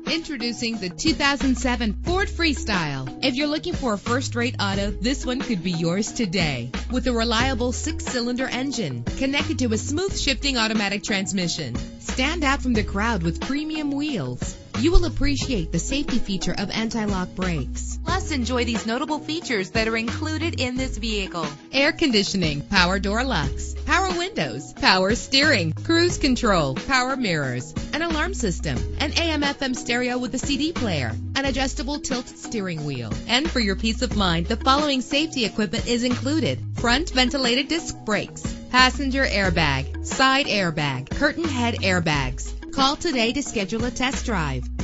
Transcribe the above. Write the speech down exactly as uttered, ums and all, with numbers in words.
Introducing the two thousand seven Ford Freestyle. If you're looking for a first-rate auto, this one could be yours today. With a reliable six-cylinder engine connected to a smooth shifting automatic transmission. Stand out from the crowd with premium wheels. You will appreciate the safety feature of anti-lock brakes. Plus, enjoy these notable features that are included in this vehicle: air conditioning, power door locks, power windows, power steering, cruise control, power mirrors, an alarm system, an A M F M stereo with a C D player, an adjustable tilt steering wheel. And for your peace of mind, the following safety equipment is included: front ventilated disc brakes, passenger airbag, side airbag, curtain head airbags. Call today to schedule a test drive.